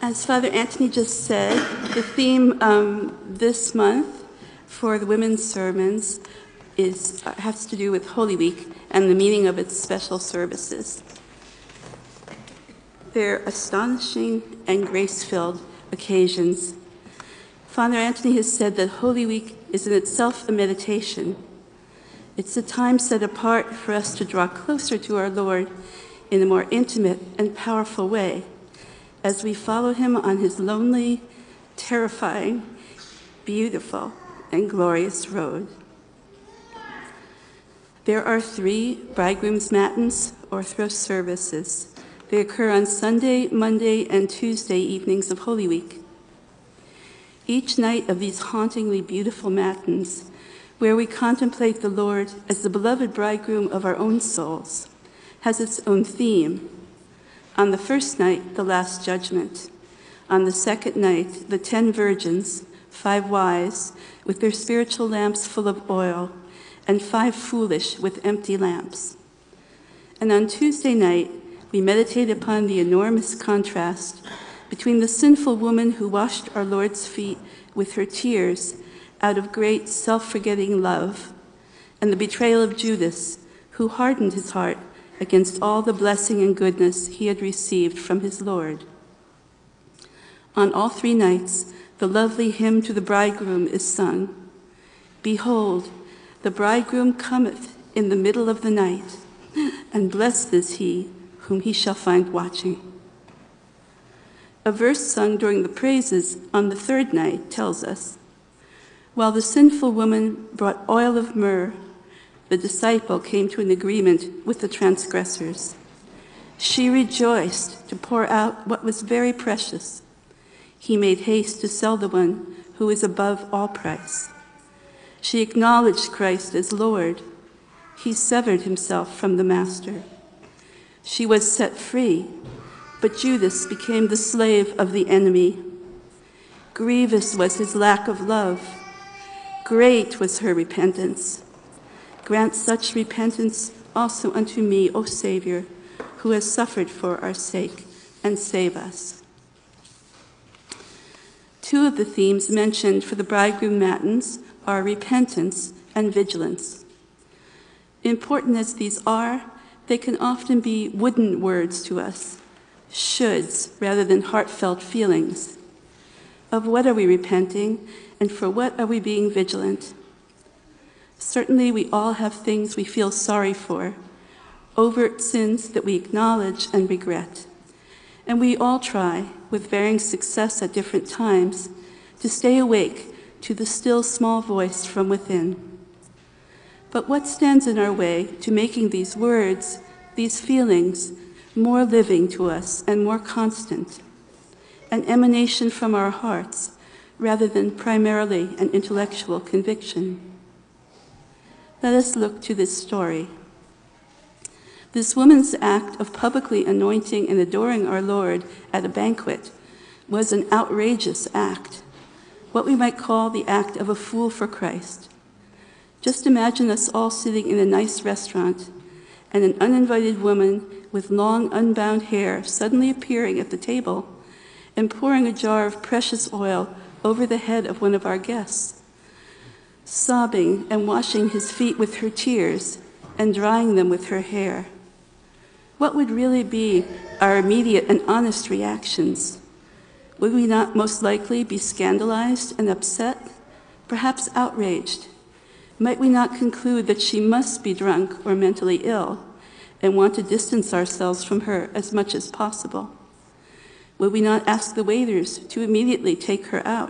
As Father Anthony just said, the theme this month for the women's sermons has to do with Holy Week and the meaning of its special services. They're astonishing and grace-filled occasions. Father Anthony has said that Holy Week is in itself a meditation. It's a time set apart for us to draw closer to our Lord in a more intimate and powerful way as we follow him on his lonely, terrifying, beautiful, and glorious road. There are 3 Bridegroom's Matins, Orthodox services. They occur on Sunday, Monday, and Tuesday evenings of Holy Week. Each night of these hauntingly beautiful Matins, where we contemplate the Lord as the beloved bridegroom of our own souls, has its own theme. On the first night, the Last Judgment. On the second night, the 10 virgins, 5 wise, with their spiritual lamps full of oil, and 5 foolish with empty lamps. And on Tuesday night, we meditate upon the enormous contrast between the sinful woman who washed our Lord's feet with her tears out of great self-forgetting love, and the betrayal of Judas, who hardened his heart against all the blessing and goodness he had received from his Lord. On all 3 nights, the lovely hymn to the bridegroom is sung. Behold, the bridegroom cometh in the middle of the night, and blessed is he whom he shall find watching. A verse sung during the praises on the 3rd night tells us, while the sinful woman brought oil of myrrh, the disciple came to an agreement with the transgressors. She rejoiced to pour out what was very precious. He made haste to sell the one who is above all price. She acknowledged Christ as Lord. He severed himself from the master. She was set free, but Judas became the slave of the enemy. Grievous was his lack of love. Great was her repentance. Grant such repentance also unto me, O Savior, who has suffered for our sake, and save us. 2 of the themes mentioned for the Bridegroom Matins are repentance and vigilance. Important as these are, they can often be wooden words to us, shoulds rather than heartfelt feelings. Of what are we repenting, and for what are we being vigilant? Certainly, we all have things we feel sorry for, overt sins that we acknowledge and regret. And we all try, with varying success at different times, to stay awake to the still small voice from within. But what stands in our way to making these words, these feelings, more living to us and more constant, an emanation from our hearts rather than primarily an intellectual conviction? Let us look to this story. This woman's act of publicly anointing and adoring our Lord at a banquet was an outrageous act, what we might call the act of a fool for Christ. Just imagine us all sitting in a nice restaurant and an uninvited woman with long, unbound hair suddenly appearing at the table and pouring a jar of precious oil over the head of one of our guests, sobbing and washing his feet with her tears and drying them with her hair. What would really be our immediate and honest reactions? Would we not most likely be scandalized and upset, perhaps outraged? Might we not conclude that she must be drunk or mentally ill and want to distance ourselves from her as much as possible? Would we not ask the waiters to immediately take her out?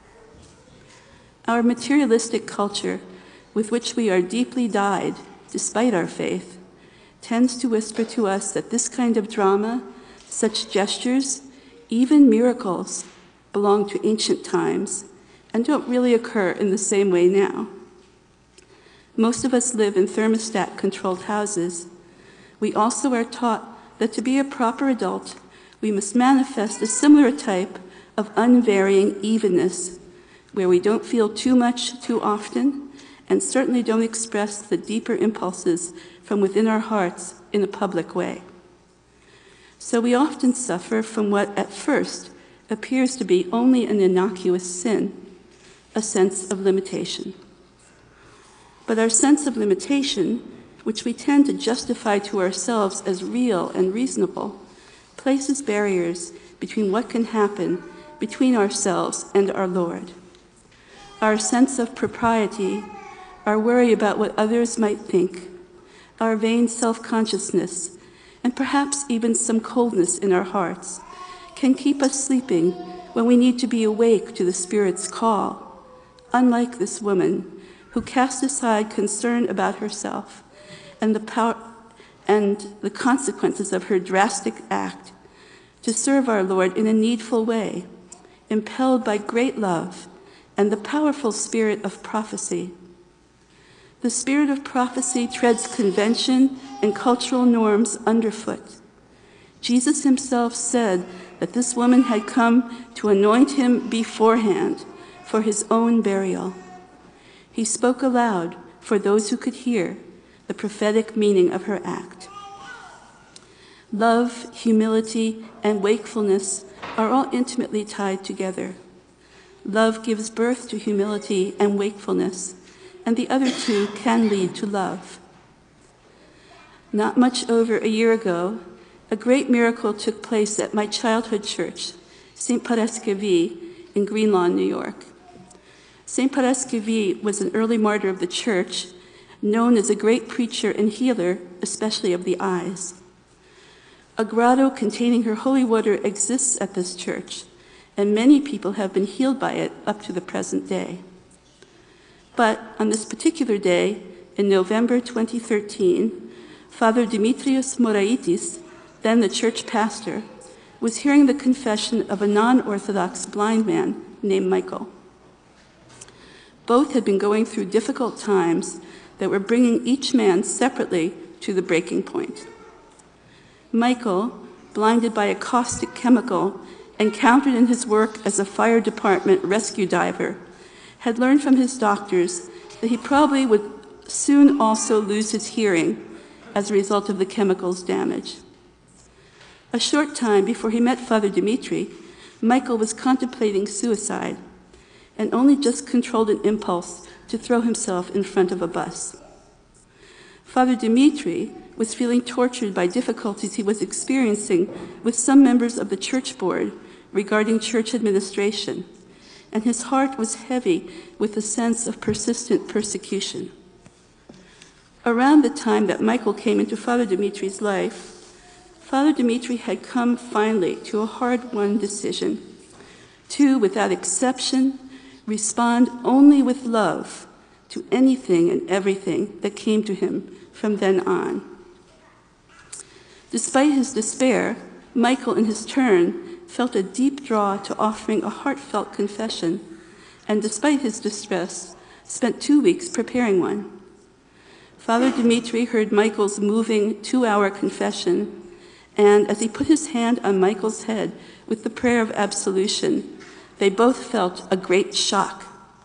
Our materialistic culture, with which we are deeply dyed, despite our faith, tends to whisper to us that this kind of drama, such gestures, even miracles, belong to ancient times and don't really occur in the same way now. Most of us live in thermostat-controlled houses. We also are taught that to be a proper adult, we must manifest a similar type of unvarying evenness, where we don't feel too much too often, and certainly don't express the deeper impulses from within our hearts in a public way. So we often suffer from what at first appears to be only an innocuous sin, a sense of limitation. But our sense of limitation, which we tend to justify to ourselves as real and reasonable, places barriers between what can happen between ourselves and our Lord. Our sense of propriety, our worry about what others might think, our vain self-consciousness, and perhaps even some coldness in our hearts, can keep us sleeping when we need to be awake to the Spirit's call, unlike this woman who cast aside concern about herself and the consequences of her drastic act to serve our Lord in a needful way, impelled by great love and the powerful spirit of prophecy. The spirit of prophecy treads convention and cultural norms underfoot. Jesus himself said that this woman had come to anoint him beforehand for his own burial. He spoke aloud for those who could hear the prophetic meaning of her act. Love, humility, and wakefulness are all intimately tied together. Love gives birth to humility and wakefulness, and the other two can lead to love. Not much over a year ago, a great miracle took place at my childhood church, St. Paraskevi in Green Lawn, New York. St. Paraskevi was an early martyr of the church, known as a great preacher and healer, especially of the eyes. A grotto containing her holy water exists at this church, and many people have been healed by it up to the present day. But on this particular day, in November 2013, Father Dimitrios Moraitis, then the church pastor, was hearing the confession of a non-Orthodox blind man named Michael. Both had been going through difficult times that were bringing each man separately to the breaking point. Michael, blinded by a caustic chemical encountered in his work as a fire department rescue diver, had learned from his doctors that he probably would soon also lose his hearing as a result of the chemical's damage. A short time before he met Father Dimitri, Michael was contemplating suicide and only just controlled an impulse to throw himself in front of a bus. Father Dimitri was feeling tortured by difficulties he was experiencing with some members of the church board regarding church administration, and his heart was heavy with a sense of persistent persecution. Around the time that Michael came into Father Dimitri's life, Father Dimitri had come finally to a hard-won decision to, without exception, respond only with love to anything and everything that came to him from then on. Despite his despair, Michael, in his turn, felt a deep draw to offering a heartfelt confession, and despite his distress, spent 2 weeks preparing one. Father Dimitri heard Michael's moving 2-hour confession, and as he put his hand on Michael's head with the prayer of absolution, they both felt a great shock.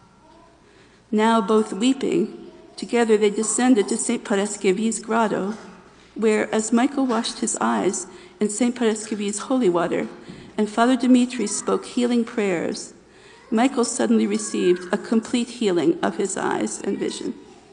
Now both weeping, together they descended to St. Paraskevi's grotto, where, as Michael washed his eyes in St. Paraskevi's holy water, and Father Dimitri spoke healing prayers, Michael suddenly received a complete healing of his eyes and vision.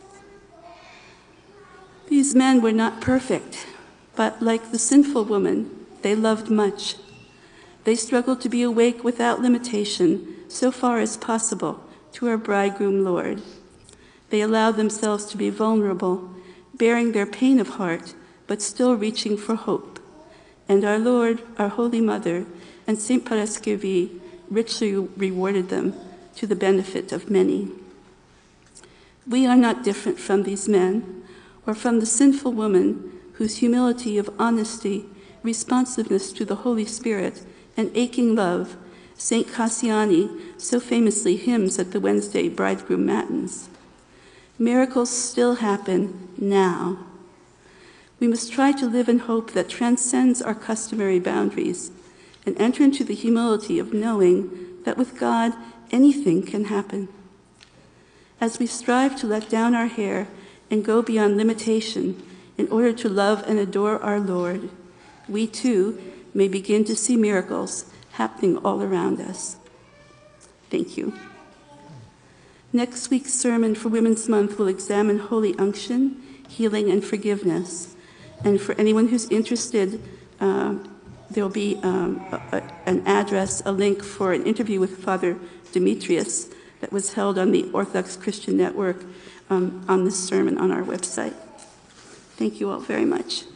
These men were not perfect, but like the sinful woman, they loved much. They struggled to be awake without limitation, so far as possible, to our Bridegroom Lord. They allowed themselves to be vulnerable, bearing their pain of heart, but still reaching for hope. And our Lord, our Holy Mother, and St. Paraskevi richly rewarded them to the benefit of many. We are not different from these men, or from the sinful woman whose humility of honesty, responsiveness to the Holy Spirit, and aching love St. Cassiani so famously hymns at the Wednesday Bridegroom Matins. Miracles still happen now. We must try to live in hope that transcends our customary boundaries and enter into the humility of knowing that with God, anything can happen. As we strive to let down our hair and go beyond limitation in order to love and adore our Lord, we too may begin to see miracles happening all around us. Thank you. Next week's sermon for Women's Month will examine Holy Unction, healing, and forgiveness. And for anyone who's interested, there'll be an address, a link for an interview with Father Demetrius that was held on the Orthodox Christian Network on this sermon on our website. Thank you all very much.